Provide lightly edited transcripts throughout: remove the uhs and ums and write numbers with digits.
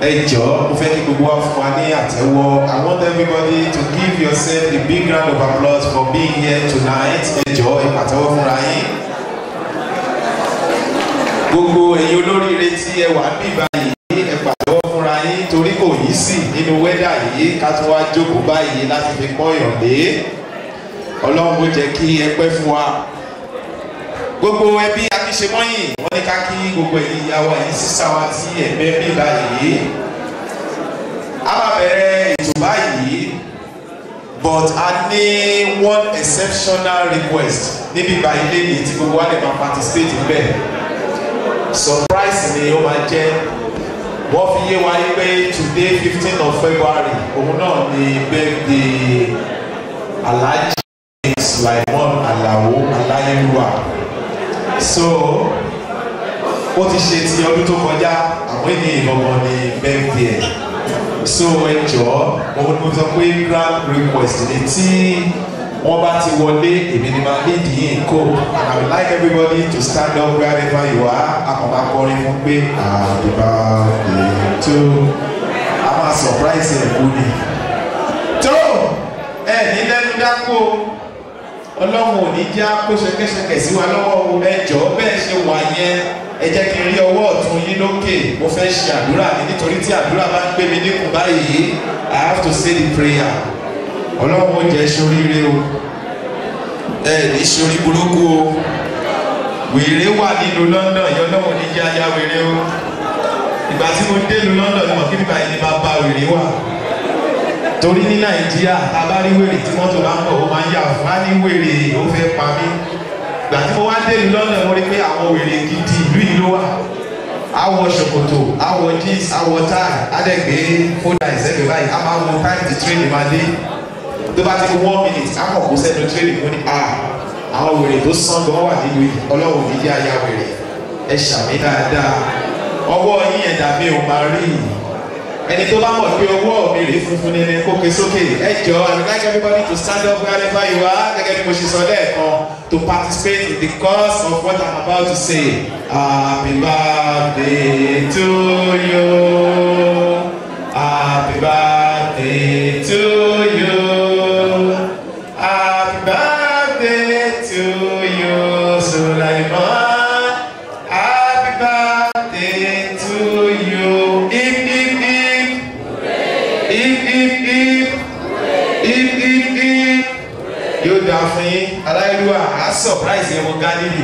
ẹ jọ̀ọ́ mo fẹ́ kí gbogbo wa fún wa ní àtẹ́wọ́. I want everybody to give yourself a big round of applause for being here tonight. Ẹ jọ̀ọ́ ẹ pàtẹ́wọ́ fúnra yín. Gbogbo ẹ̀yin olóríire tí ẹ wà bí báyìí ẹ pàtẹ́wọ́ fúnra yín torí kò yí sí nínú wẹ́dà yìí ká tún wá jókòó báyìí láti fi pọ́n ìyọ̀lé. Ọlọ́run ó jẹ́ kí ẹ pẹ́ fún wa. Gbogbo ẹbí akíṣemọ́yìn wọ́n ní ká kí gbogbo ẹ̀yin ìyá wa yìí sísá wa tí ẹ̀gbẹ́ bí báyìí. A máa bẹ̀rẹ̀ ètò báyìí but a ní one exceptional request níbi báyìí lẹ́yìn tí gbogbo wa lè máa participate níbẹ̀. Surprise ni ó máa jẹ́. Wọ́n fi yé wa pé today 15th of February òun náà ni birthday Alhaji Sulaiman Alao Aláyélúwà. So ó ti ṣe ti ọdún tó kọjá àwọn ènìyàn ìgbọ̀ngàn ní birthday. So ẹ jọ̀ọ́ òun ni mo sọ pé grand request ni tí wọ́n bá ti wọlé èmi ni máa lead yín kó and I would like everybody to stand up wherever you are. Akọ̀mọ̀ akọrin fún pé happy birthday to a máa surprise ẹ̀ kú ni. tó ẹ ní lẹ́nu dákó Ọlọ́run ò ní já kó ṣẹkẹ́ṣẹkẹ̀ sí wa lọ́wọ́. Ẹ jọ̀ọ́ bẹ́ẹ̀ ṣe wà yẹn ẹ jẹ́ kí n rí ọwọ́ ọ̀tún yín lókè. Mo fẹ́ ṣe àdúrà ní nítorí tí àdúrà bá ń gbé mi níkùn báyìí I have to say the prayer. Ọlọ́run ó jẹ́ ṣoríire o ẹ ní ṣorí burúkú o. Wèrè wà nínú London yọ Ọlọ́run ní jẹ́ aya wèrè o. Ìgbà tí mo dé lu London ni mo kí nípa ìdí máa bá wèrè wà. Torí ní Nàìjíríà a bá rí wèrè tí mọ́tò bá ń bọ̀ ó máa ń yà fún wa ní wèrè ó fẹ́ pa mí. Ìgbà tí mo wá dé lu London mo rí pé àwọn wèrè gidi ìlú yìí ló wà. Awọ ṣòkòtò, awọ jeans, awọ táì, adẹ́gbẹ́ fódà ìṣẹ́gbẹ̀ báyìí, a máa wo time to train máa dé. Tó bá ti fi 1 minute, a kọ̀ kó sẹ́nu training fún ni àwọn wèrè tó sán gan wà nínú yìí, Ọlọ́run ní yá ya wèrè. Ẹ ṣàmì dáadáa. Ọwọ́ yín ẹ̀dá mi ò máa rí. Ẹni tó bá mọ̀ pé ọwọ́ mi rè funfun ní kókè sókè. Ẹ jọ̀ọ́, I would like everybody to stand up wherever you are. Gẹ́gẹ́ bí mo ṣe sọ lẹ́ẹ̀kan, to participate in the cause of what I'm about to say. Happy birthday to you. Happy birthday to you. Happy birthday to you, Sulaiman. Happy birthday to you. If. Yóò dá fún yín. Aláìlúwà á surprise ẹ̀ mọ́ Gálílì.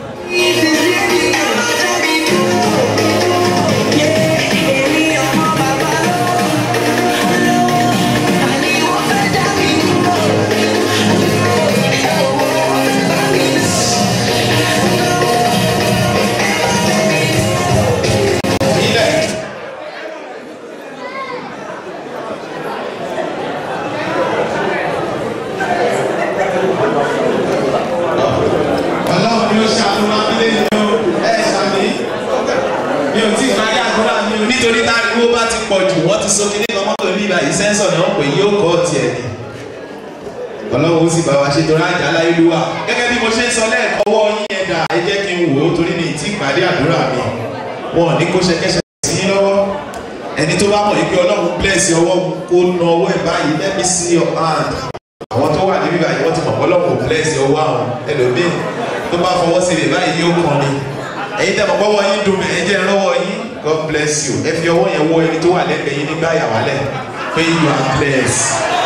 Nítorí táriwo bá ti pọ̀ jù wọ́n ti so kí ní kọ́mọ́tò ní ibà yìí sẹ́ńsọ̀ ni wọ́n pè yóò kọ́ tiẹ̀ ni. Ọlọ́run ó sì bá wa ṣe torí àjà Aláyélúwà. Gẹ́gẹ́ bí mo ṣe ń sọ lẹ́ẹ̀kan ọwọ́ yín ẹ̀dá ẹ jẹ́ kí n wò ó torí ní ìtì ìpàdé àdúrà mi. Wọn ò ní kó ṣẹkẹ́ṣẹ sí yín lọ́wọ́. Ẹni tó bá mọ̀ yìí pé Ọlọ́run bless ọwọ́ kó na ọwọ́ ẹ̀ báyìí let me see your hand. Àwọn tó wà níbí báyìí wọ́n ti mọ̀ Ọlọ́run bless ọwọ́ àwọn ẹlòmíì tó bá fọwọ́ sí ibẹ̀ báyìí yóò kàn ní. Ẹ̀yin tẹ́ mọ̀ pọ́wọ́ yín dùn mí ẹ jẹ́ ìrànwọ́ yín. God bless you. Ẹ fi ọwọ́ yẹn wọ ẹni tó wà lẹ́gbẹ̀ẹ́ yín nígbà yàwálẹ̀ pé you are blessed.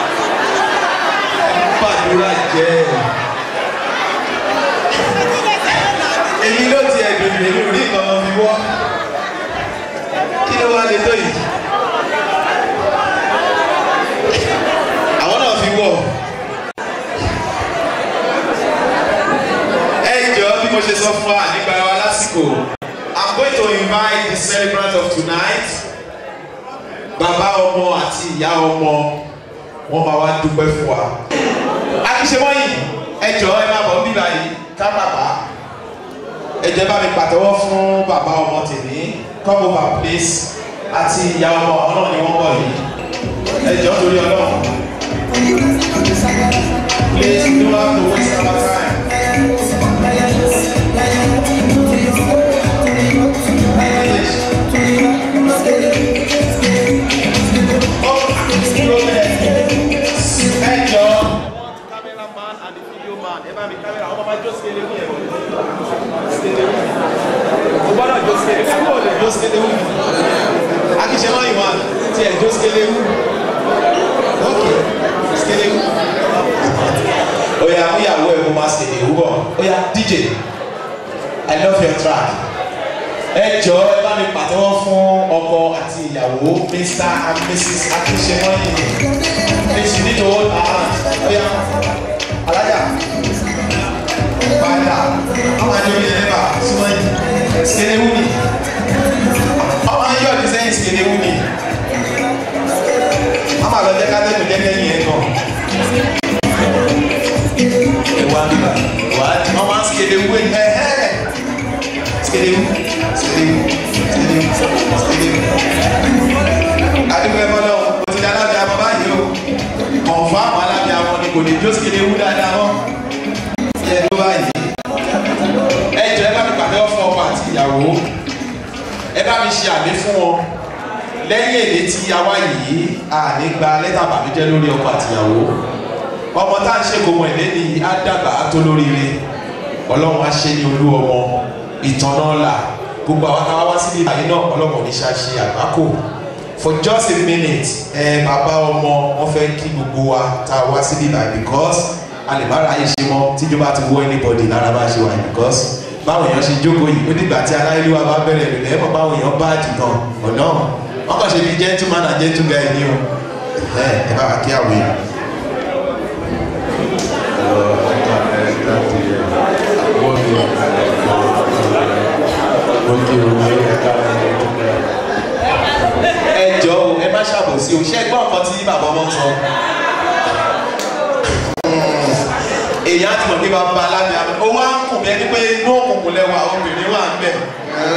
Fàdúrà jẹ́. Èmi ló ti ẹ̀dùn mi èmi ò rí nǹkan ọmọ mi wọ́. Kí ló wá lè tó yìí? Àwọn náà fi wọ̀. Ẹ jọ̀ọ́ bí mo ṣe sọ fún wa nígbà wa lásìkò. I'm going to invite the celebrant of tonight. Bàbá ọmọ àti ìyá ọmọ wọn máa wá dúpẹ́ fún wa. Akíṣemọ́yìn ẹ jọ̀ọ́ ẹ máa bọ̀ bíbá yìí ká bàbá. Ẹ jẹ́ bá mi pàtẹ́wọ́ fún bàbá ọmọ tèmi. Come over please. Àti ìyá ọmọ àwọn náà ni wọ́n bọ̀ yìí. Ẹ jọ̀ọ́ torí Ọlọ́run. Please do not have to waste our time. Please. Akíṣẹ́mọ́ ìwọ̀n tí ẹ̀ jó skelewu. Okay, skelewu. Oya múyàwó ẹ̀ kó máa skelewu bọ̀. Oya DJ, I love your track. Ẹ jọ ẹ bá mi pàtẹ́wọ́ fún ọkọ àti ìyàwó Mr. and Mrs. Akíṣẹ́mọ́ yìí. Please you need to hold her hand. Oya, alájà. Padà, ọmọ àjọ mi lè bá súnmọ́ yìí. Skelewu ni. Ọmọ ayé ọ̀dí sẹ́yìn skelewu ni. Ọmọ àlọ́ jẹ́ kátẹ́kùn jẹ́ lẹ́yìn ẹ̀ náà. Ẹ̀wà bíbà, wà á wọ́n máa ń skelewu ẹ̀ ẹ̀ skelewu, skelewu, skelewu, skelewu. Adúgbò ẹ̀fọ́ náà, mo ti di alábẹ́ àmọ́ báyìí o. Kọ̀ǹfà àwọn alábẹ́ àmọ́ ni kò lè jó skelewu dáadáa mọ́. Yẹ ló báyìí. Ẹ jọ ẹ bá mi pàtẹ́wọ́ fún ọkọ àti ìyàwó. Ẹ bá mi ṣe àmì fún wọn. Lẹ́yìn èdè tí a wá yìí, a ní gba lẹ́tà bàbíjẹ́ lórí ọkọ àti ìyàwó. Ọmọ tá à ń ṣe kò mọ̀ ẹ̀lẹ́ ni á dàgbà á tó lóríire. Ọlọ́run á ṣe ní olú ọmọ. Ìtànà ọ̀la. Gbogbo àwọn táwa wá síbi ìbàdí náà ọlọ́run ní ṣáṣe àgbákò. For just a minute, bàbá ọmọ wọn fẹ́ kí gbogbo wa tá a wá síbi ìbàdí because a lè má ráyè ṣe mọ́ tíjọba ti wọ anybody lára bá ṣe wà because báwọn èèyàn ṣe jókòó yìí ó dìgbà tí aláìlúwa bá bẹ̀rẹ̀ lòlẹ́ ẹ̀mọ́ báwọn èèyàn bá dì gan ọ̀nà wọn kàn ṣe bí gentleman and gentle guy ni o ẹ bá wà kí àwẹ̀. Ẹ jọ o ẹ má ṣàbòsí o ṣé gbọ́ nǹkan tí bàbá ọmọ sọ. Èyí á ti mọ̀ pé bàbá alábẹ́ àmì ó wá ń kùn bí ẹni pé inú òkùnkùn lẹ́wà obìnrin wà ń bẹ̀.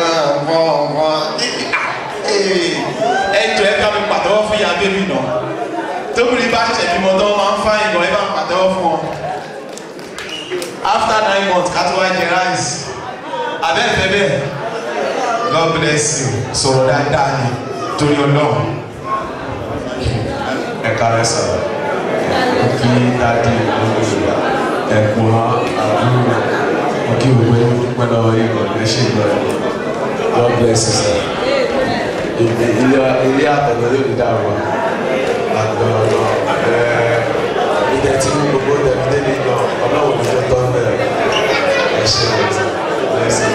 Ẹ jọ ẹ ká mi pàtẹ́wọ́ fún ìyá bébì náà. Tóbìnrin bá ṣẹ̀ṣẹ̀ bímọ tó máa ń fá ìgbọ̀n ẹ bá ń pàtẹ́wọ́ fún wọn. After 9 months ká tó wá jẹ rice. Abẹ́ẹ̀fẹ́ bẹ́ẹ̀. God bless you. Sọ̀rọ̀ dáadáa ni torí Ọlọ́run. Ẹ kárẹ́ sọ̀rọ̀. Kí dáàdi olóògbé ẹ̀gbọ́n àbúrò kí òwe dúpẹ́ lọ́wọ́ ìgbọ̀ lẹ́sẹ̀ ìgbọ̀ God bless you sir. Ilé àtọ̀gbẹ́ ló ní dáàbò àgbẹ̀ ọ̀nà ilẹ̀ tí gbogbo ẹ̀mí ní ìgbọ̀ ọlọ́wọ́ ní tó tọ́ bẹ̀rẹ̀ ẹ̀ṣẹ̀ lẹ́sẹ̀.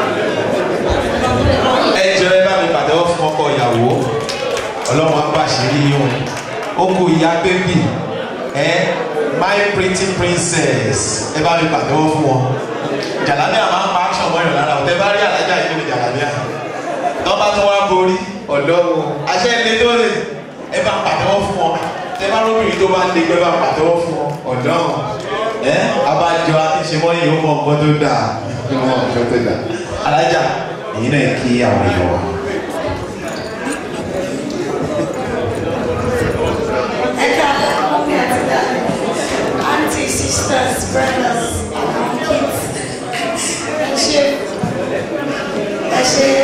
Ẹ jọ ẹ bá mi pàtẹ́wọ́ fún ọkọ ìyàwó Ọlọ́run á pàṣírí yín o kú ìyá bébì my pretty princess ẹ bá mi pàtẹ́wọ́ fún wọn jàlábíà máa ń pa action mọ́yàn lára ọ̀tẹ́ bá rí alájà yìí ní jàlábíà tó bá tó wá borí ọ̀dọ́ o àṣẹ ilé tó rè ẹ bá pàtẹ́wọ́ fún wọn ẹ bá lóbìnrin tó bá ń lé ẹ bá pàtẹ́wọ́ fún wọn ọ̀dọ́ abájọ akíṣemọ́ yìí ó mọ nǹkan tó dáa alájà èyí náà kí àwọn èèyàn wa. Sisters, brothers, kids. I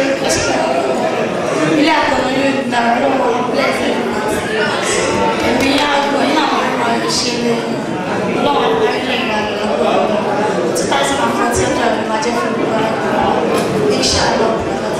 really are going to the blessing. And we are going to share Lord, inshallah.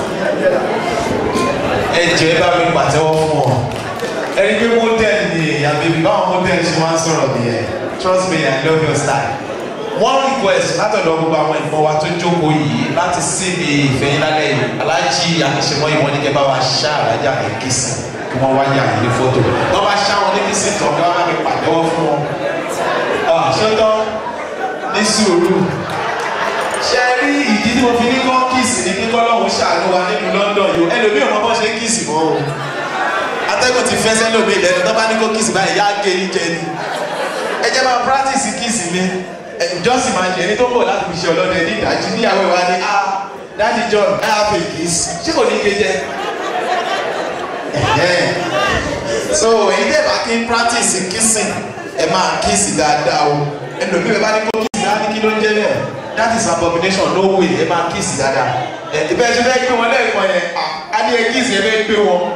Ẹ jẹ́ bá mi pàtẹ́wọ́ fún ọ. Ẹni pé model ni ìyá bèbí báwọn model ṣe máa ń sọ̀rọ̀ nìyẹn. Trust me, I love your style. One request látọ̀dọ̀ gbogbo àwọn ìfọ̀ wa tó jókòó yìí láti síbi ìfẹ́ yín lálẹ́ yìí. Aláàjì Akíṣemọ́ ìwọ́n ní kẹ́ bá wa ṣá àlájà ní kìsì kí wọ́n wá yà ní fọ́tò. Wọ́n bá ṣá wọn ní kìsì tán kí wọ́n bá mi pàtẹ́wọ́ fún wọn. Ṣọ́tọ́ ní sùúrù. Ṣé rí ìdí tí mo fi ní kọ́ kìsì ní kíkọ́ lọ́hùn ṣàánú wa nínú London yìí? Ẹlòmíì ò mọ bọ́ ṣe kìsì mọ́ o. Atẹ́gùn ti fẹ́ sẹ́lòmí ìlẹ́nu tó bá ní kó kìsì báyìí yá gé yín jẹ ni. Ẹ jẹ́ máa practice kìsì mi. Jọ́sìn máa ń jẹ ẹni tó bọ̀ láti fi ṣe ọlọ́dẹ ní ìdájí níyàwó ìwà ni Daddy John I have a kiss. Ṣé kò ní gé jẹ? So èyí dẹ̀ bá kí n practice kissing ẹ máa kìsì dáadáa o. Ẹlòmíì bẹ́ẹ̀ bá ní kó kìsì dáadáa ní kí ló ń jẹ́ bẹ́ẹ̀. That is abomination no way ẹ máa kìsì dáadáa. Ìbẹ́ ṣe fẹ́ gbé wọn lẹ́ẹ̀kan yẹn a ní ẹ kìsì ẹ fẹ́ gbé wọn.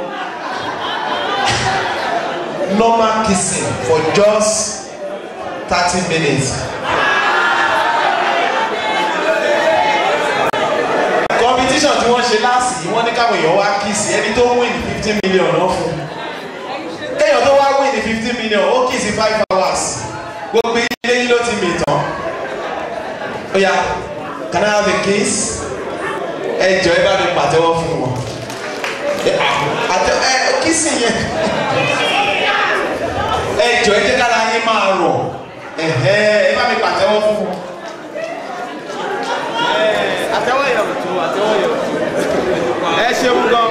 Normal kissing for just 30 minutes. competition tí wọ́n ṣe láàsì yìí wọ́n ní káwọn èèyàn wá kí sí ẹni tó win 15 million náà fún kéèyàn tó wá win 15 million ó kì í sí 5 hours gbogbo ilé yìí ló ti mì tán. Ó yá, can I have a kiss? Ẹ jọ̀ọ́ ẹ bá mi pàtẹ́wọ́ fún wọn. Kìsì yẹn. Ẹ jọ̀ọ́ ẹ jẹ́ kára yín máa rọ̀. Ẹ bá mi pàtẹ́wọ́ fún wọn. Àtẹ́wọ́ yẹ̀ tó, àtẹ́wọ́ yẹ̀ tó. Ẹ ṣeun gan.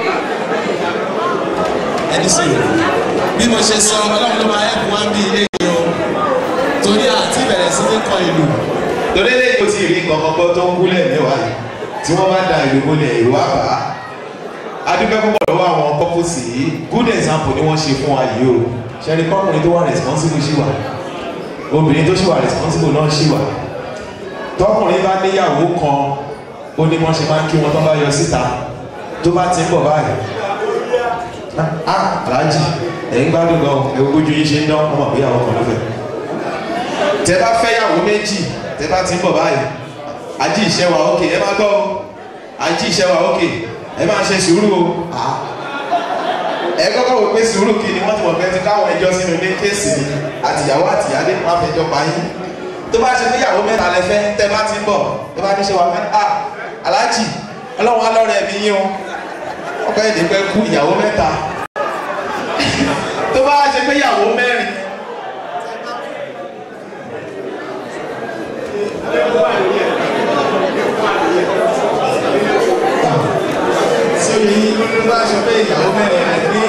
Ẹni sùn bí mo ṣe sọ ọlọ́run ló máa ẹ̀kún wá bí ilé yìí o torí àti ìbẹ̀rẹ̀ sí ní kan ìlú. Torí lè kó tí ìrí nǹkan kan tó ń gúnlẹ̀ mẹ́wàá yìí tí wọ́n bá da ìlú múlẹ̀ ìlú àbá. Adúpẹ́ púpọ̀ lọ́wọ́ àwọn kọ́pùsì yìí good example ni wọ́n ṣe fún wa yìí o. Ṣẹ́ni kọ́kùnrin tó wà responsible ṣì wà. Obìnrin tó ṣì wà responsible náà ṣì wà. Tọkùnrin bá níyàwó kan ó ní wọ́n ṣe máa ń kí wọn tó bá yọ síta tó bá ti ń bọ̀ báyìí. Aláàjì ẹ̀yin gbádùn gan ẹ̀wọ̀n ojú yín ṣe ń dán ọmọ ìgbéyàwó kan lọ́fẹ̀ẹ́. Tẹ bá fẹ́ yàwó méjì tẹ bá ti ń bọ̀ báyìí ají ìṣẹ́ wa ókè ẹ máa gbọ́ o ají ìṣẹ́ wa ókè ẹ máa ṣe sùúrù o. Ẹ kọ́kọ́ wò pé sùúrù kí ni wọ́n ti mọ̀ pé ti káwọn ẹjọ́ sínú ilé kéèsì ni àtìyàwó àtìyálé wọn á fẹjọ́ pa yín. Tó bá ṣe pé yàwó mẹ́ta lẹ fẹ́ tẹ bá ti ń bọ̀ tẹ bá ní ṣe wà fẹ́ aláàjì ọlọ́run á lọ́rọ̀ ẹ̀mí yín o ọkọ ẹ̀dẹ̀ pẹ́ kú ìyàwó mẹ́ta tó bá ṣe pé ìyàwó mẹ́rin. Sórí tó bá ṣe pé ìyàwó mẹ́rin rẹ̀ ní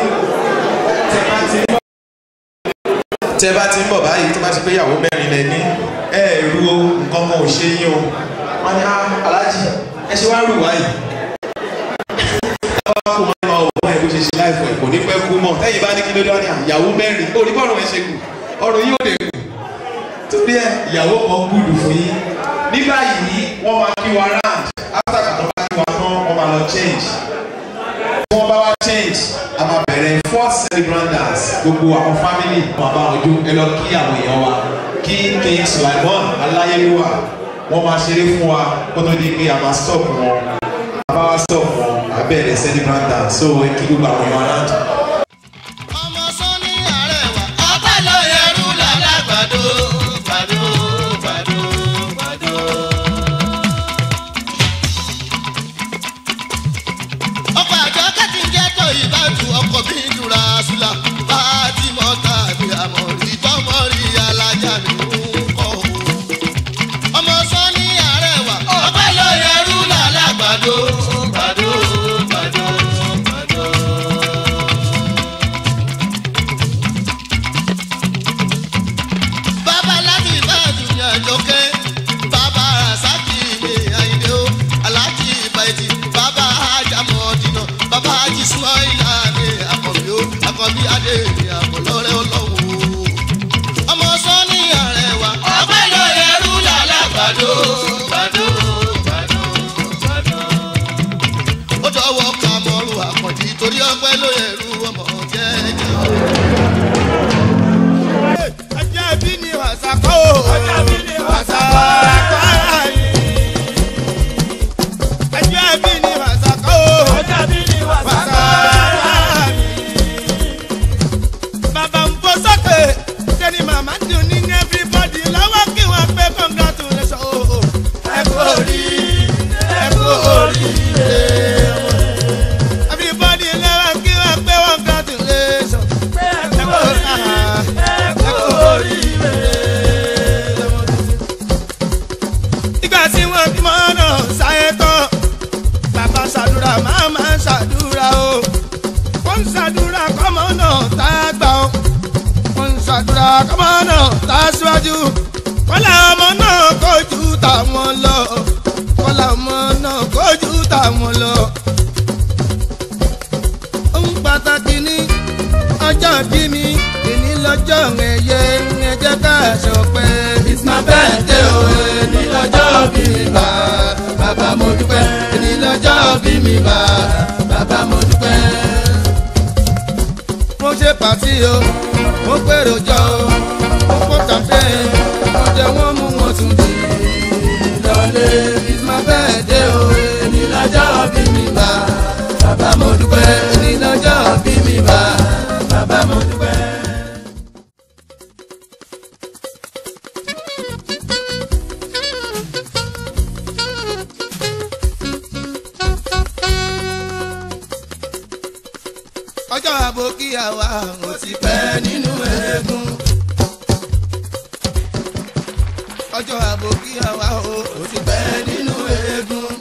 tẹ bá ti ń bọ̀ báyìí tó bá ṣe pé ìyàwó mẹ́rin rẹ̀ ní ẹ̀ẹ́rú o nǹkan kan ò ṣe yín o wọ́n ní aláàjì ẹ ṣe wá rù wáyìí. Kò máa ma ọ̀wọ́ ẹ̀ bó ṣe ṣe láìpẹ́ ẹ̀ kò ní pẹ́ kú mọ́ lẹ́yìn bá ní kí ló dé wá ní ìyàwó mẹ́rin orí bọ́ọ̀rù ẹ̀ ṣe kù ọ̀rọ̀ yóò dé kù torí ẹ̀ ìyàwó kan gbùdù fún yín. Ní báyìí wọ́n máa kí wa round after kàtọ́ bá kí wa tán wọ́n máa lọ change. Tí wọ́n bá wá change a máa bẹ̀rẹ̀ first celebrant dance gbogbo àwọn family wọn bá wọn jó ẹ lọ kí àwọn èèyàn wa kí King Sulaimon Aláyélúwà wọ́n máa ṣeré fún wa kó tó di pé a máa stop wọn a bá wá stop wọn abẹ́rẹ́ celebrant dance so ẹ kí gbogbo àwọn èèyàn around. Ọmọ Sọ́ni Arẹwà ọpẹ́ ló yẹrù lálágbàdo gbàdo gbàdo gbàdo. Ọkọ̀ àjọ kẹ́tì ń jẹ́ tó ìbátú ọkọ̀ bí ìdúrà ṣùlá bá ti mọ́ tàbí àmọ̀rí tọ́mọ̀rí alájà ní kọ́. Ọmọ Sọ́ni Arẹwà ọpẹ́ ló yẹrù lálágbàdo gbàdo gbàdo gbàdo. Bàbá láti ìbáàdù ní àjọkẹ́, bàbá Rasaki Àyìndé o, Aláàjì Ìbàdí, bàbá Ajámọ̀dínà, bàbá Jísúmáìlà ní Àkànbí o, Àkànbí Adé ní Àkànlọ́rẹ́ Ọlọ́run o. Ọmọ Sọ́ni Arẹwà ọpẹ́ ló yẹrù lálágbàdo gbàdo gbàdo gbàdo. Ó dọ̀wọ́ Kàmọ́rù Àkànjí torí ọpẹ́ ló yẹrù ọmọ jẹ́jẹ́ o. Ọjọ́ bí ni wàsàkó. Ọjọ́ bí ni wàsàkó. Ọjọ́ bí ni wàsàkó. Ọjọ́ bí ni wàsàkó. Bàbá ń bọ́ sókè, sẹ́ni màmá dùn ní everybody lọ́wọ́ kí wọ́n pé congratulations. Ẹ kú oríire, ẹ kú oríire. Everybody lọ́wọ́ kí wọ́n pé congratulations. Ẹ kú oríire. Ìgbà tí wọ́n bí mọ́ náà sáyé tán, bàbá ṣàdúrà màmá ṣàdúrà o. Wọ́n ń ṣàdúrà kọ́mọ náà tá a gbà o. Wọ́n ń ṣàdúrà kọ́mọ náà tá a síwájú. Kọ́lá ọmọ náà kójú tàwọn lọ. Kọ́lá ọmọ náà kójú tàwọn lọ. Ohun pàtàkì ni ọjọ́ bí mi, èní lọ́jọ́ ẹ̀yẹ ẹ jẹ́ ká ṣọpẹ́. It's my birthday o, èní lọ́jọ́ bí mi bá bàbá mo dúpẹ́. Èní lọ́jọ́ bí mi bá bàbá mo dúpẹ́. Mo ṣe pàtí o, mo pèrò jọ o, mo kó tàfẹ́, mo jẹ wọ́n mú wọn tún di lọ́lé. It's my birthday o, èní èmi lọ́jọ́ bí mi bá bàbá mo dúpẹ́ èmi lọ́jọ́ bí mi bá bàbá mo dúpẹ́. ọjọ́ àbòkíyà wa mo ti pẹ́ nínú eégún. ọjọ́ àbòkíyà wa o ti pẹ́ nínú eégún.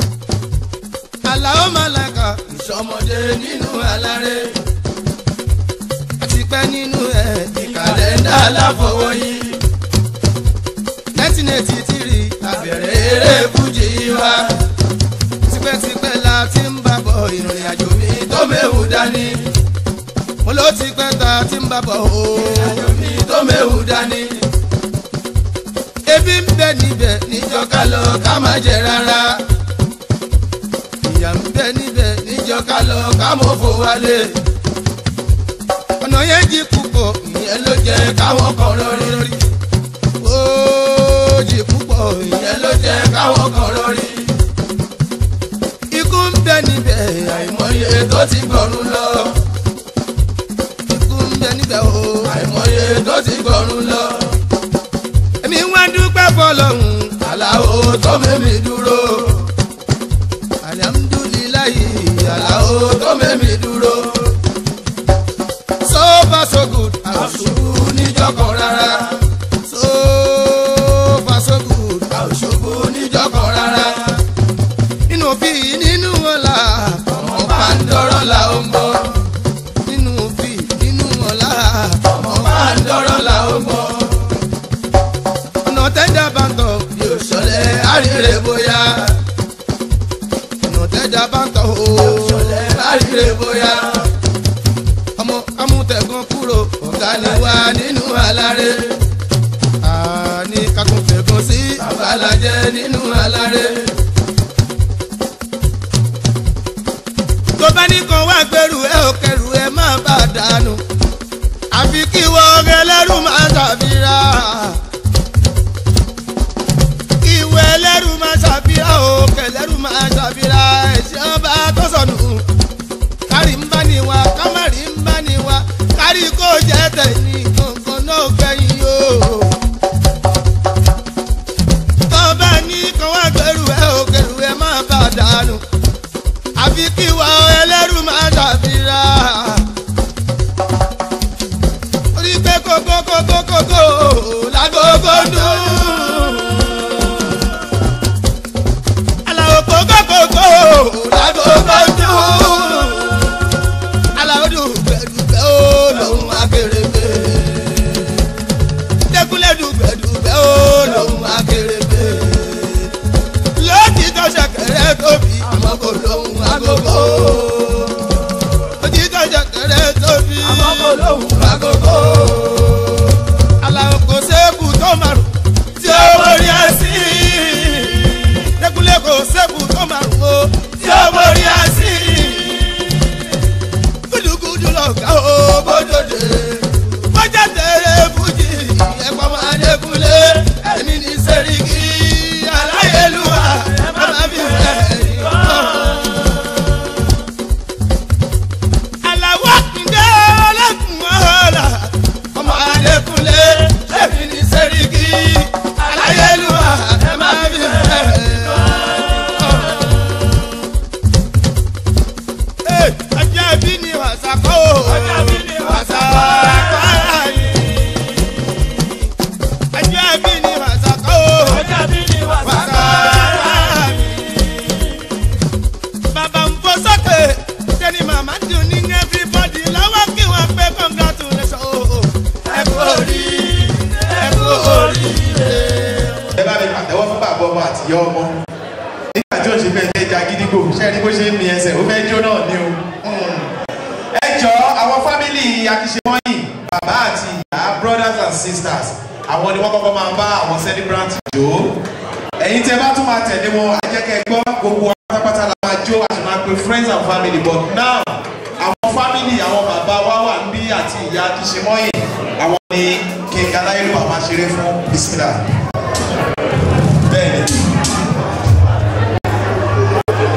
Àlàó Màláíkà ìṣọmọdé nínú aláré. àti pẹ́ nínú ẹ̀ ní kàlẹ́ndà aláfọwọ́yí. 1983 àbẹ̀rẹ̀ eré fújì wa. tipẹ́tipẹ́ la ti ń bá bọ̀ ìrìn àjò mi tó méwu dání. mo ló ti pẹ́ ta ti ń bá bọ̀ o ìrìn àjò mi tó méwu dání. ebi ń bẹ níbẹ̀ níjọ́ ká lọ ká má jẹ rárá. ìyà ń bẹ níbẹ̀ níjọ́ ká lọ ká mọ̀ fò wálé. ọ̀nà yẹn jí púpọ̀ ìyẹn ló jẹ́ káwọn kan lórí. ó jí púpọ̀ ìyẹn ló jẹ́ káwọn kan lórí. ikú ń bẹ níbẹ̀ àìmọye tó ti gbọ̀run lọ. ikú ń bẹ níbẹ̀ o àìmọye tó ti gbọ̀run lọ. èmi wá dúpẹ́ fọlọ́hún Àlàó tó mẹ́mi dúró. Alhamdulillahi Àlàó tó mẹ́mi dúró. So far so good àṣubú níjọ́ kan rárá. So far so good àṣubú níjọ́ kan rárá. nínú bí nínú ọ̀la ọmọ bá ń dọ́rọ̀ la ó ń bọ̀. nínú bí nínú ọ̀la ọmọ bá ń dọ́rọ̀ la ó ń bọ̀. ọ̀nà tẹ́jà bá ń tọ̀ yóò ṣọlẹ̀ àríre bóyá. ọ̀nà tẹ́jà bá ń tọ̀ yóò ṣọlẹ̀ àríre bóyá. ọmọ amútẹ̀gàn kúrò ọ̀gá ni wá nínú aláré. àní kakún fẹ̀gàn sí àbálàjẹ́ nínú aláré. tó bá ní kan wá gbẹrù ẹ ò kẹrù ẹ má bà dànù. àfi kí wọ́n ẹlẹ́rù máa ṣàfihàn. ìwé ẹlẹ́rù máa ṣàfihàn o kẹlẹ́rù máa ṣàfihàn. ẹ̀ṣẹ̀ ọba tó sọnù. kárí ń bá ní wa kámárì ń bá ní wa kárí kó jẹ́ tẹ̀yìn kankan náà gbẹ̀yìn o. tó bá ní kan wá gbẹrù ẹ ò kẹrù ẹ má bà dànù. àfi kí wa ẹlẹ́rù máa ṣàfihàn. orí pé kókókókókó lágógó dùn. Àlàó kókókókó lágógó dùn. Àlàó dùgbẹ̀dùgbẹ̀ ó lòun akérègbè. Dẹ́kunlé dùgbẹ̀dùgbẹ̀ ó lòun akérègbè. lótìtọ́ ṣẹ̀kẹ̀rẹ̀ tóbi àmọ́ kò lóhùn agogo. lótìtọ́ ṣẹ̀kẹ̀rẹ̀ tóbi àmọ́ kò lóhùn agogo. Àlàó kò sẹ́kù tó márùn tí ó borí àsì. Dẹ́kunlé kò sẹ́kù tó márùn o tí ó borí àsì. gúdúgúdú lọ̀gá o bójúde. bọ́jà tẹ̀lé fújì ẹ̀pọ̀ máa Dẹ́kunlé. èmi ní sẹ́ríkì aláyélúwà ẹ má fi fẹ́ nìkan. Àlàó Akíndé ọlọ́kùn ọ̀la ọmọ Dẹ́kunlé. èmi ní sẹ́ríkì aláyélúwà ẹ má fi fẹ́ nìkan. ọjọ́ bí ni wàsá kọ́ o. ọjọ́ bí ni wàsá kọ́ ayé. ọjọ́ bí ni wàsá kọ́ o. ọjọ́ bí ni wàsá kọ́ ayé. bàbá ń fò sókè tẹ́ni màmá dùn ní everybody lọ́wọ́ kí wọ́n pé congratulation o. ẹ kú oríire ẹ kú oríire. ẹ bá mi pàtẹ́wọ́ fún bàbá ọmọ àti ìyá ọmọ. nígbà tí ó ṣe fẹ́ jẹ́ jagídígbò ṣẹ́ni bó ṣe ń mi ẹsẹ̀ ó fẹ́ jó náà ní o. ẹ jọ àwọn fámìlì Akíṣemọ́yì bàbá àti ìyá brothers and sisters àwọn ni wọ́n kọ́kọ́ máa bá àwọn celebrant jó. ẹ̀yin tẹ́ bá tún máa tẹ̀lé wọn ajẹ́kẹ́ gbọ́ gbogbo pátápátá la máa jó àti máa pe friends and family but now àwọn fámìlì àwọn bàbá wa wà níbí àti ìyá Akíṣemọ́yì àwọn ni King Aláyélúwà máa ṣeré fún bismillah. bẹ́ẹ̀ni.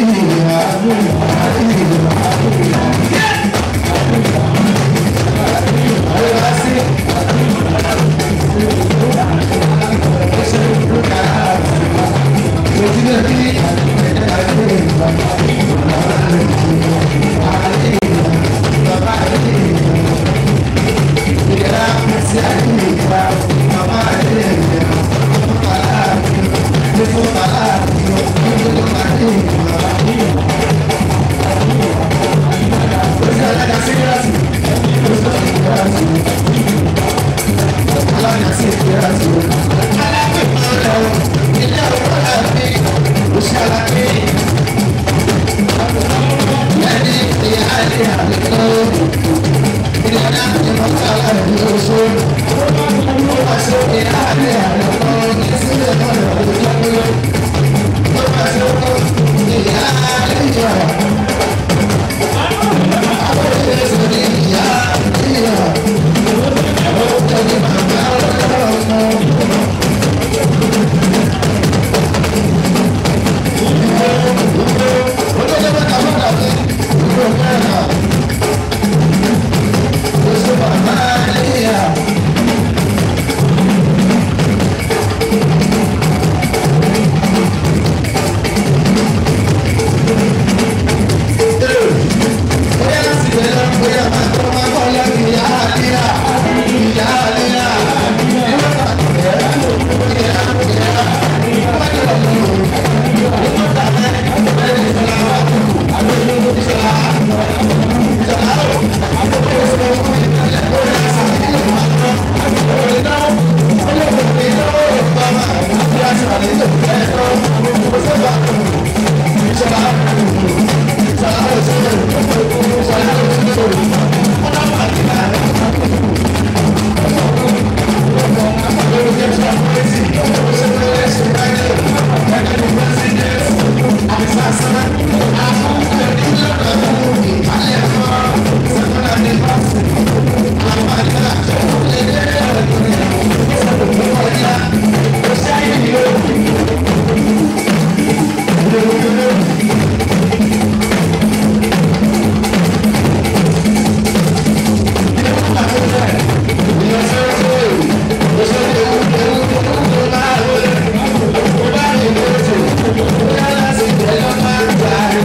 Bye.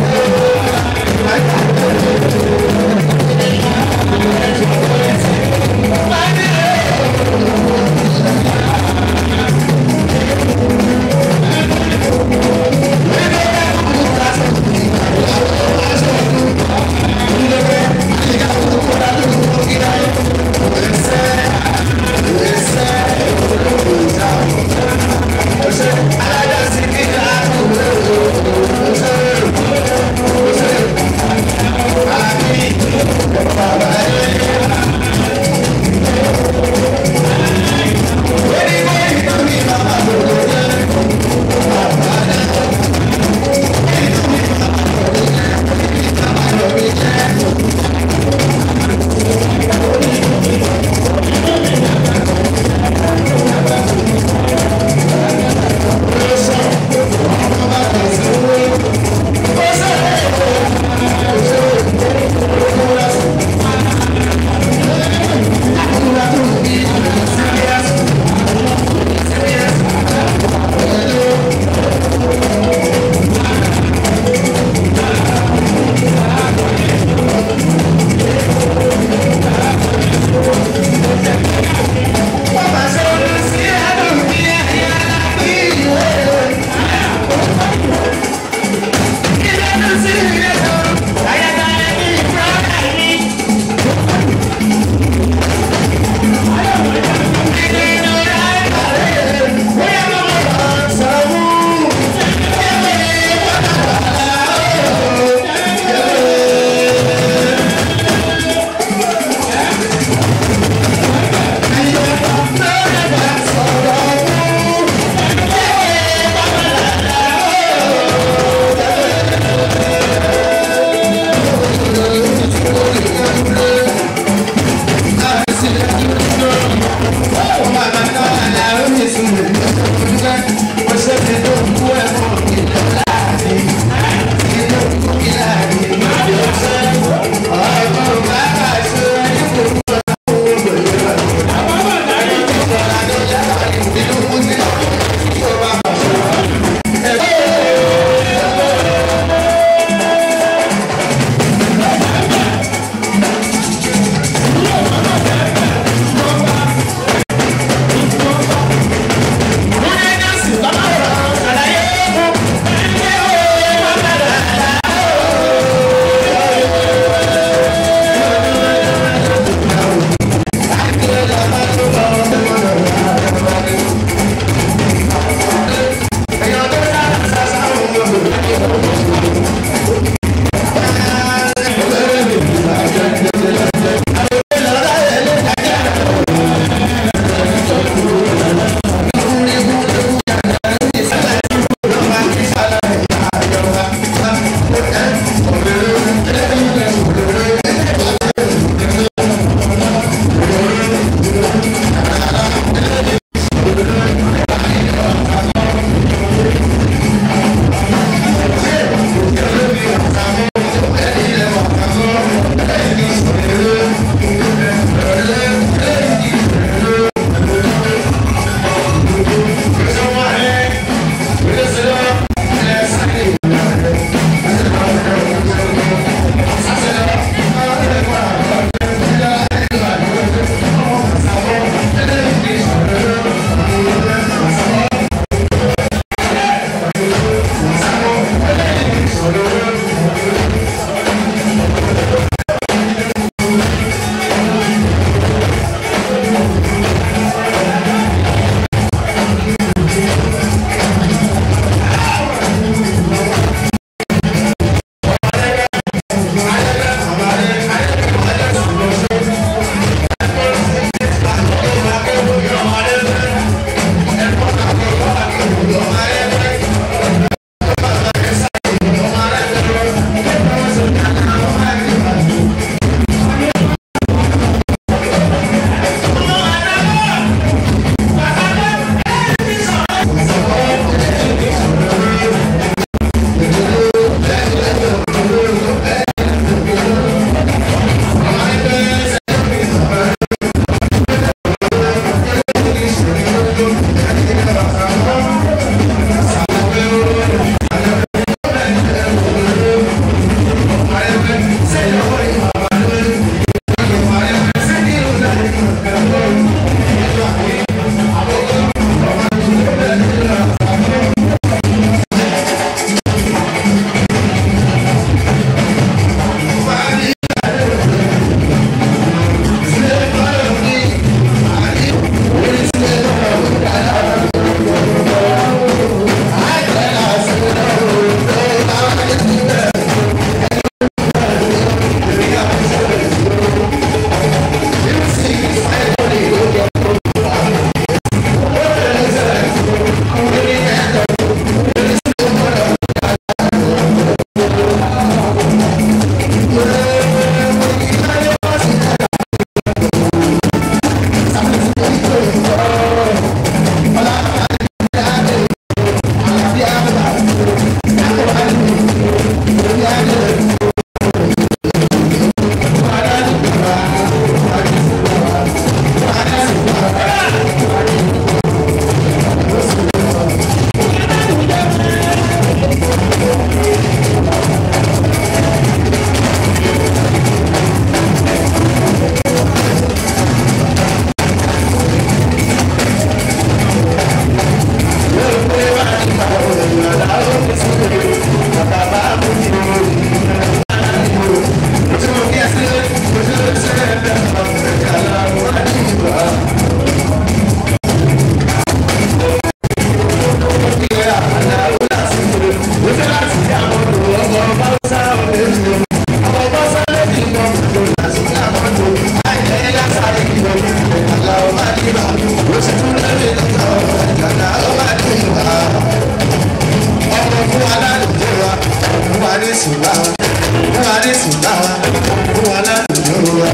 sùnà ẹwà ní sùnà fún wa ládùúgbò wa.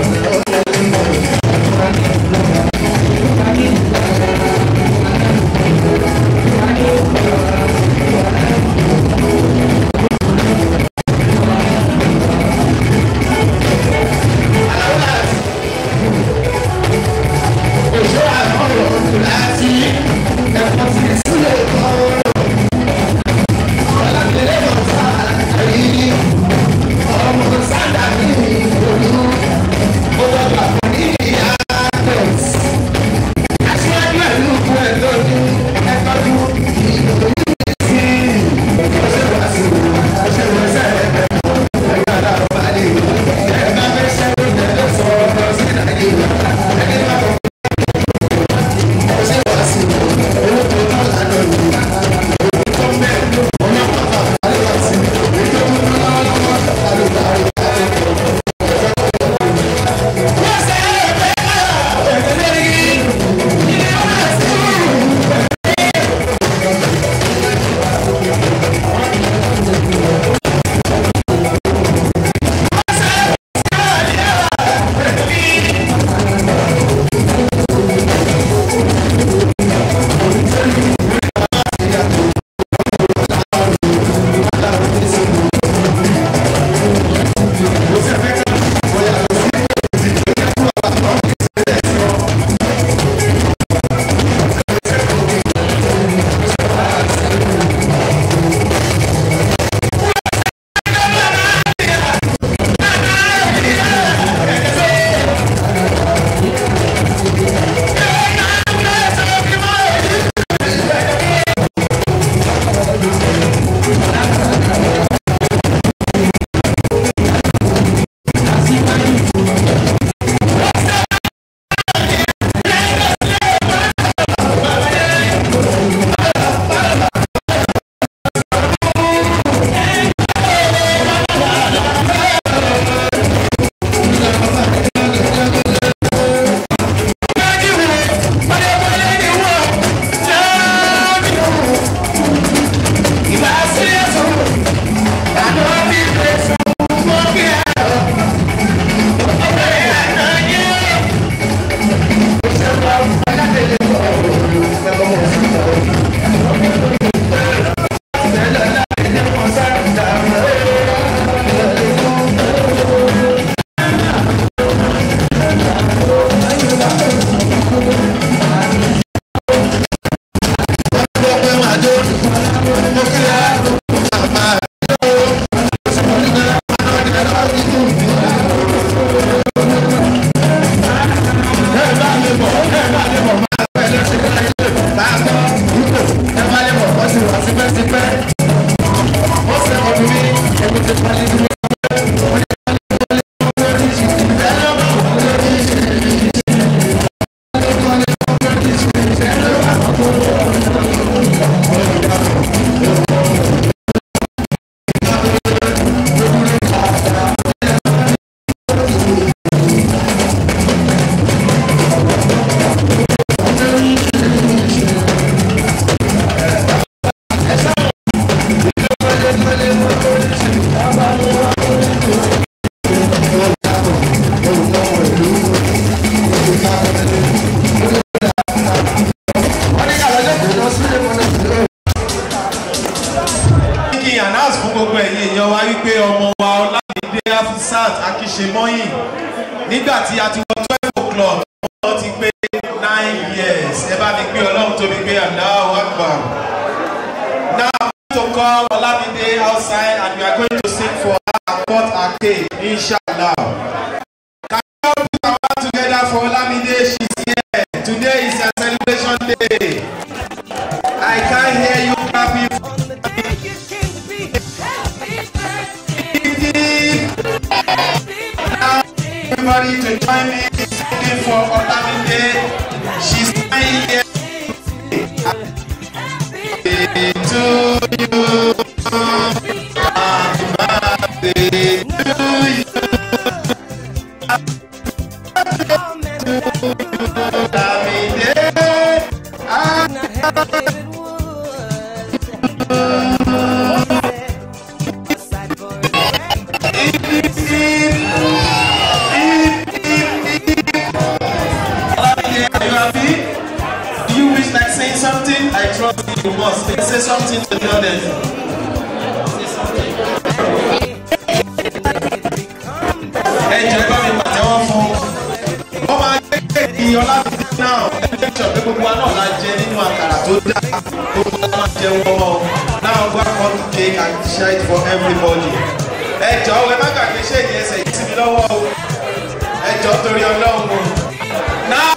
gbogbo ẹ̀yin èèyàn wa wípé ọmọ wa Ọlámídé Afisat Akíṣemọ́yìn nígbà tí a ti wọ 12 o'clock wọ́n ti pé 9 years ẹ bá mi gbé Ọlọ́run tóbi gbé Allahu Akbar. Now to call Ọlámídé outside and we are going to sing for her at Port Arcade, inshallah. Can we all put our hands together for Ọlámídé? She's here. Today is a celebration day. I can't hear you clapping. Now everybody to join me in singing for Ọlámídé. She's 9 years. Happy to you. Happy birthday to you. Ọlámídé. something, I trust you must. Say something to the audience. Ẹ jẹ́ bá mi pàtẹ́wọ́ fún. Wọ́n máa gbé kéèkì Ọlábísí náà. Ẹ jọ pé gbogbo wa náà la jẹ nínú àkàrà tó dá. Gbogbo wa máa jẹ wọ́n mọ́. Now go and cut the cake and share it for everybody. Ẹ jọ ẹ má gbàgbé ṣéèkì ẹsẹ̀ yìí sí mi lọ́wọ́ o. Ẹ jọ torí Ọlọ́run o. Now.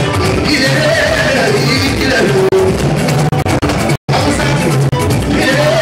Yeah.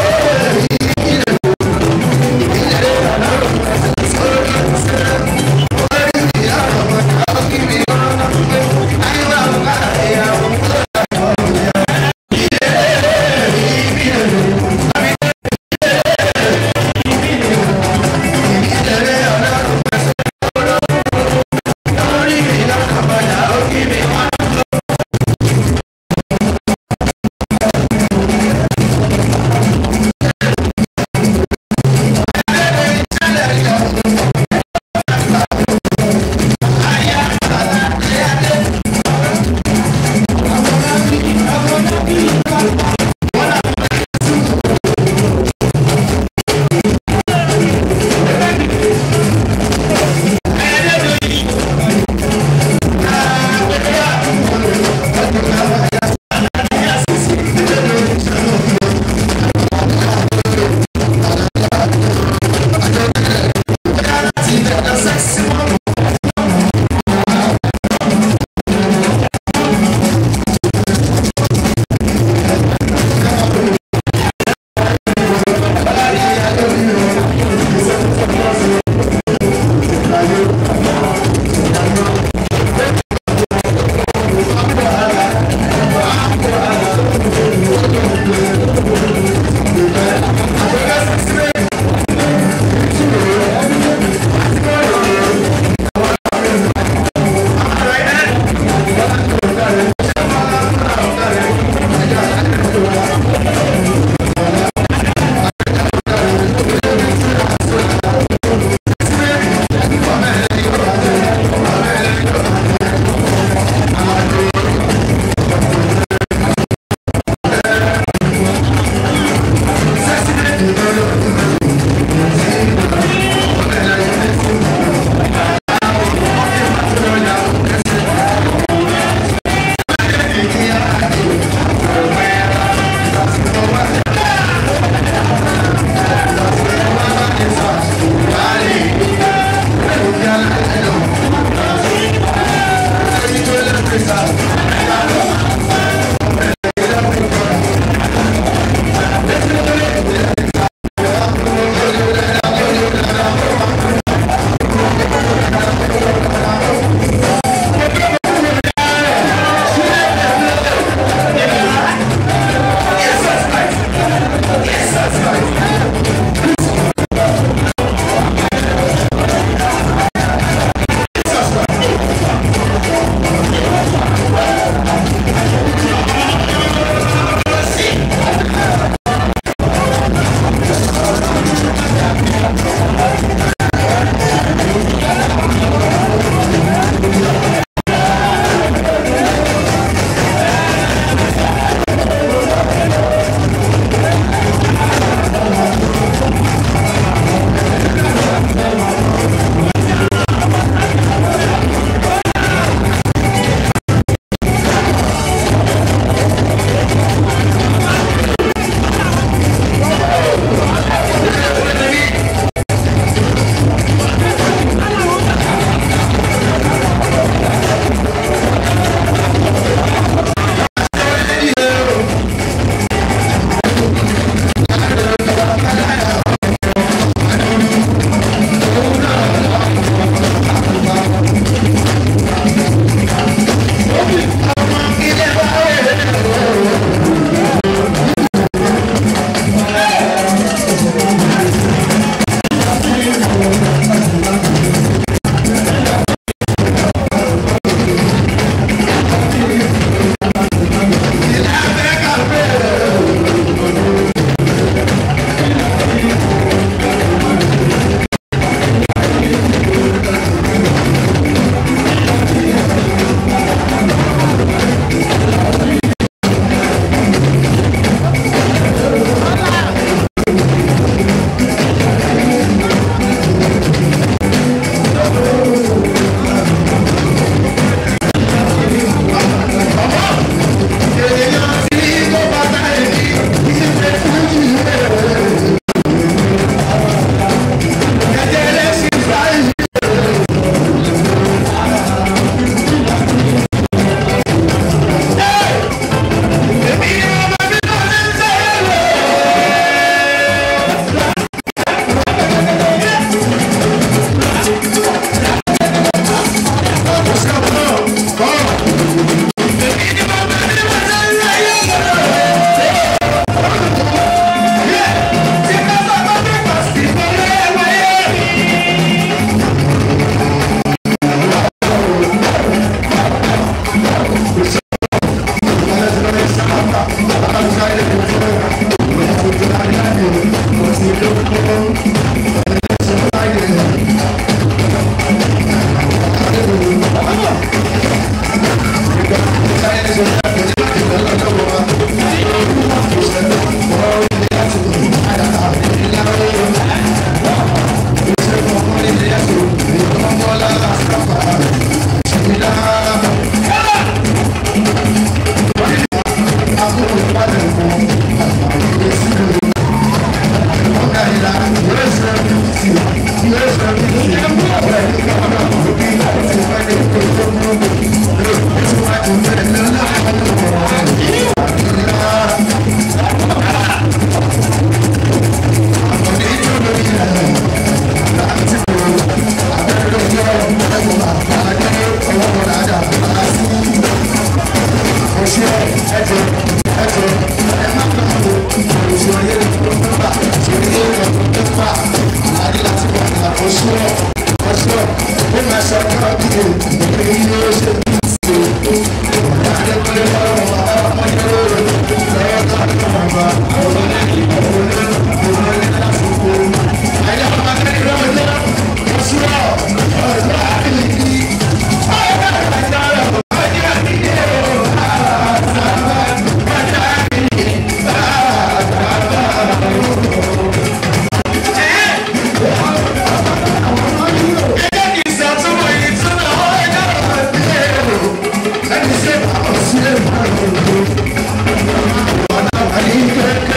Let me say,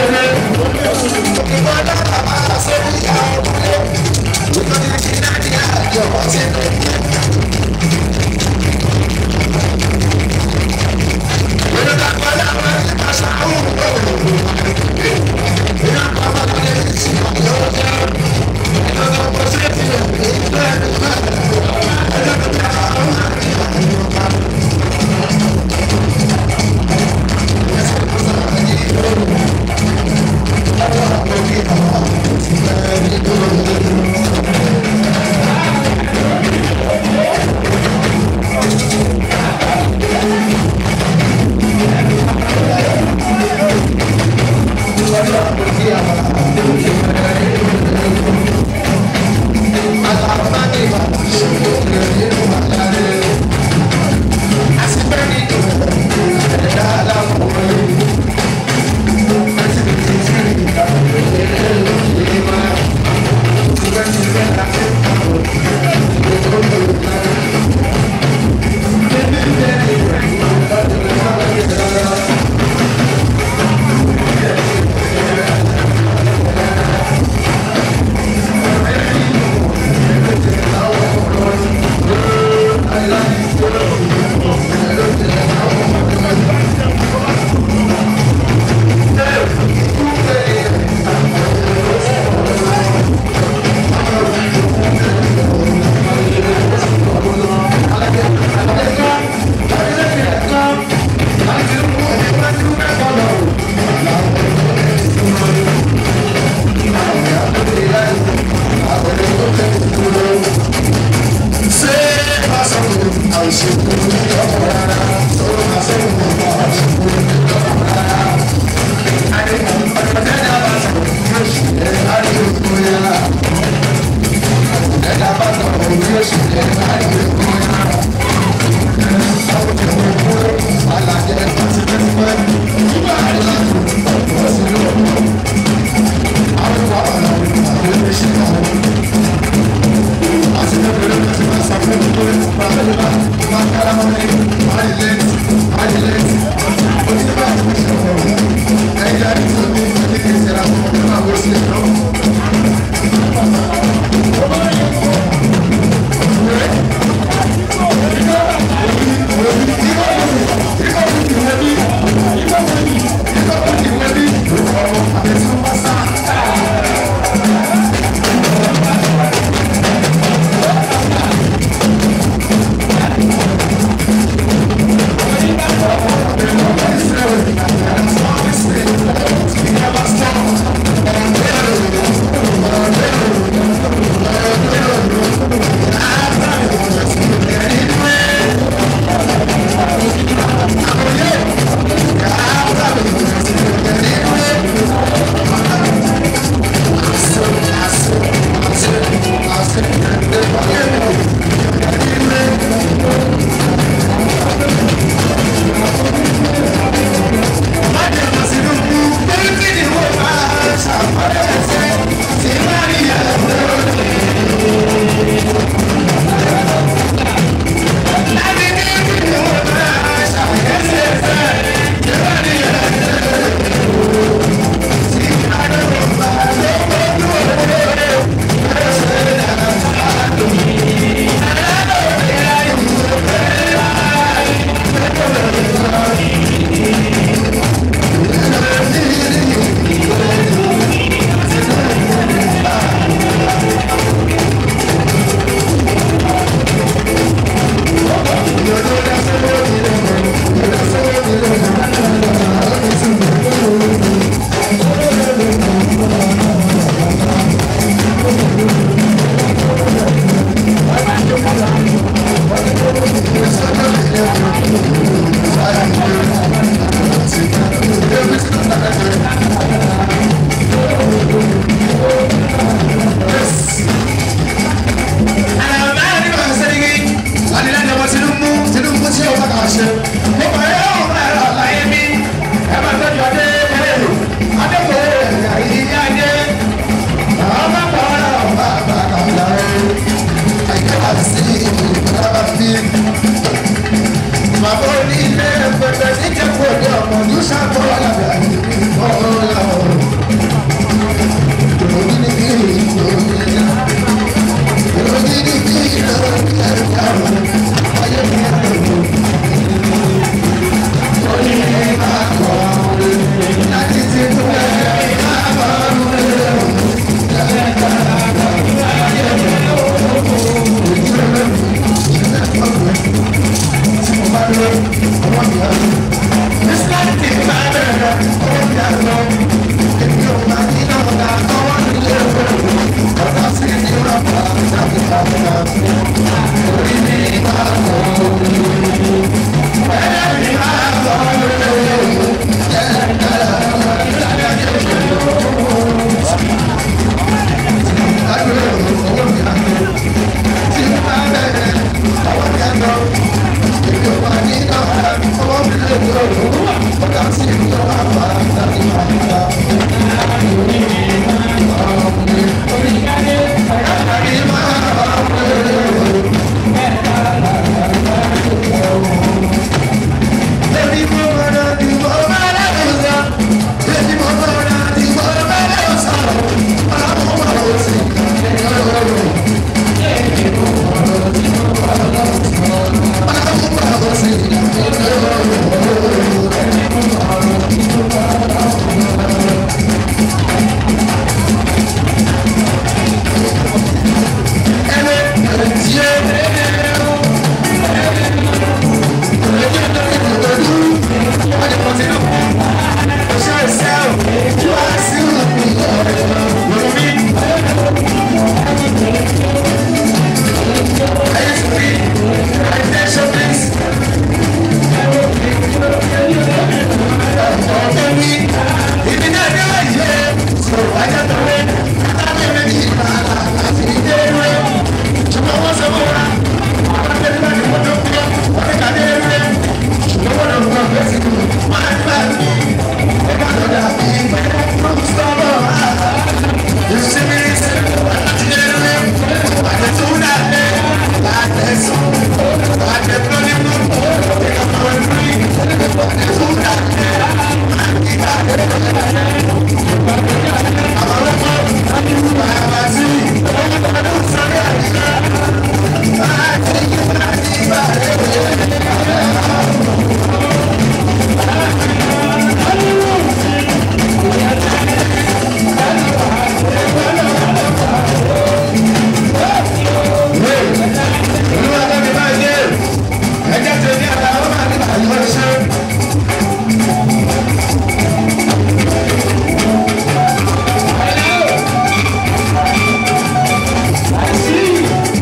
I see.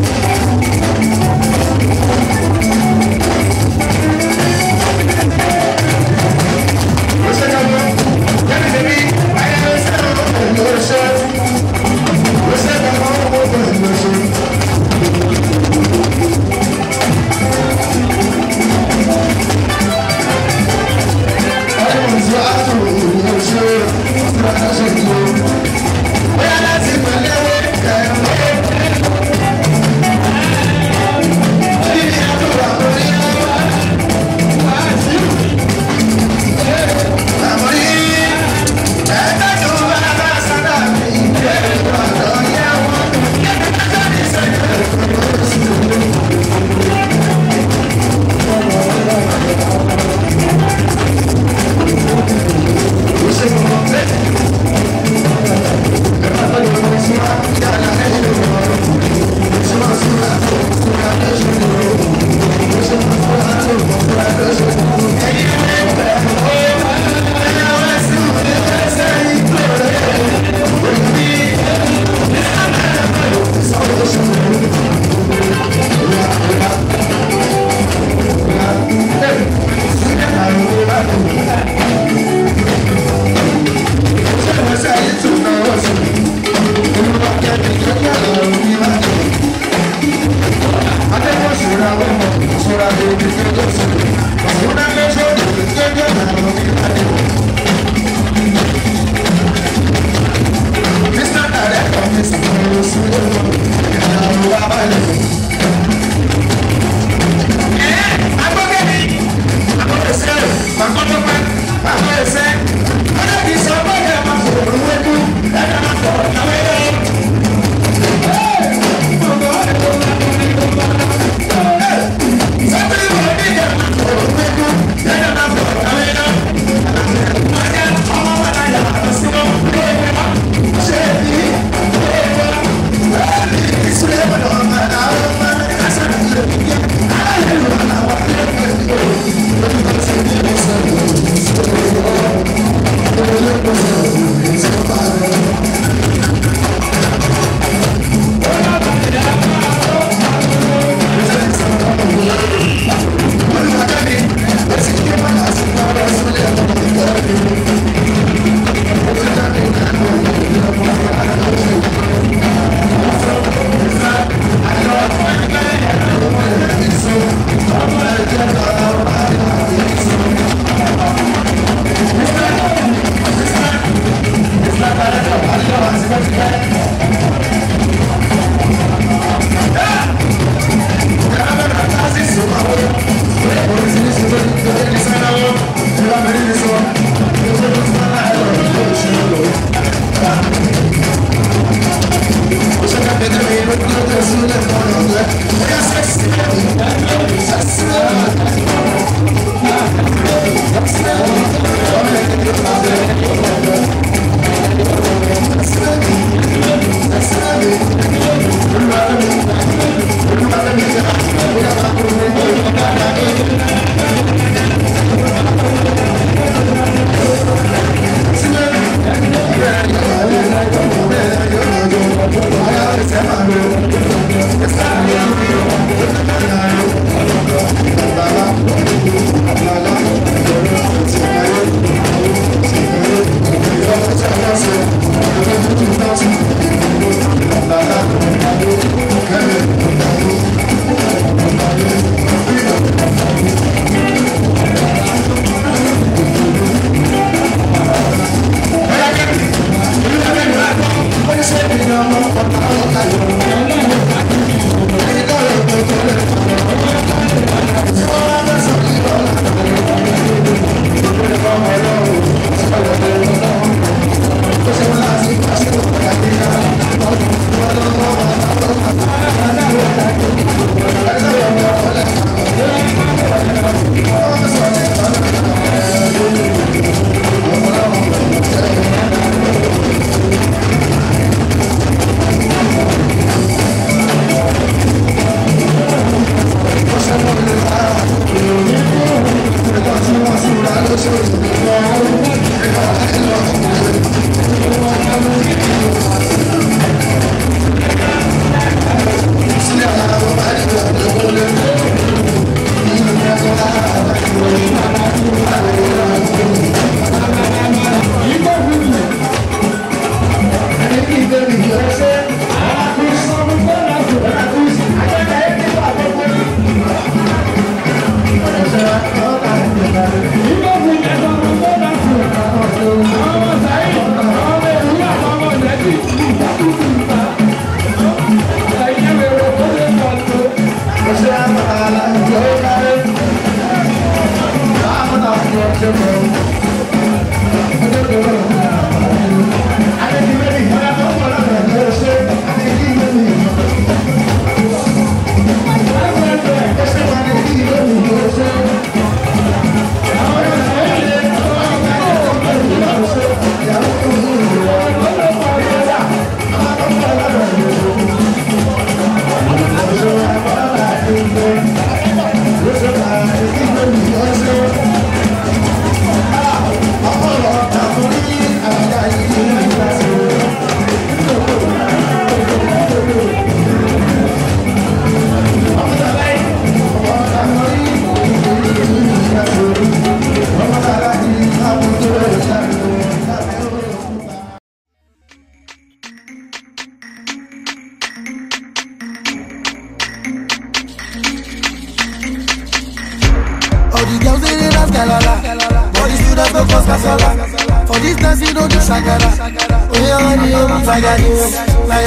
galala. Body students no cause casala. For this dance you don't do shagara. Oh yeah, honey, like that, like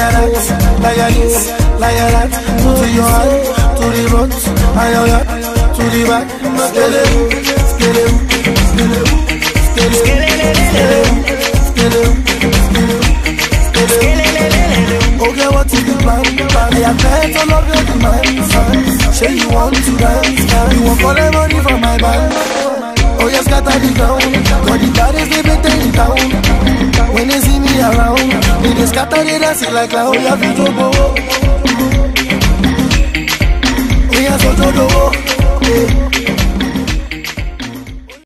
that. To your hand, to the front, to the back. Okay, what is the plan? I have met all of your demands. Say you want to dance, you want collect money from my band. Oh yes, scatter the ground, but the baddest they be taking down. When they see me around, they just scatter the dance like clown. We have to go. We are so to go.